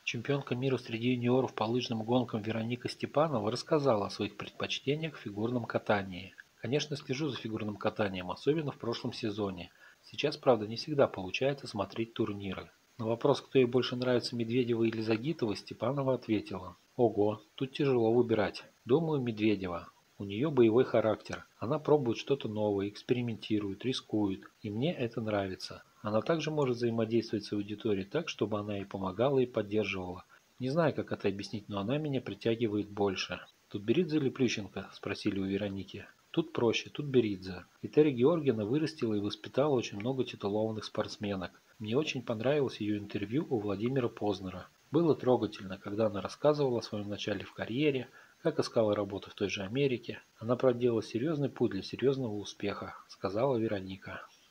Чемпионка мира среди юниоров по лыжным гонкам Вероника Степанова рассказала о своих предпочтениях в фигурном катании. Конечно, слежу за фигурным катанием, особенно в прошлом сезоне. Сейчас, правда, не всегда получается смотреть турниры. На вопрос, кто ей больше нравится, Медведева или Загитова, Степанова ответила: «Ого, тут тяжело выбирать. Думаю, Медведева. У нее боевой характер. Она пробует что-то новое, экспериментирует, рискует. И мне это нравится. Она также может взаимодействовать с аудиторией так, чтобы она и помогала, и поддерживала. Не знаю, как это объяснить, но она меня притягивает больше». «Тут Беридзе или Плющенко?» – спросили у Вероники. «Тут проще, тут Беридзе. Виталия Георгиевна вырастила и воспитала очень много титулованных спортсменок. Мне очень понравилось ее интервью у Владимира Познера. Было трогательно, когда она рассказывала о своем начале в карьере, как искала работу в той же Америке. Она проделала серьезный путь для серьезного успеха», – сказала Вероника.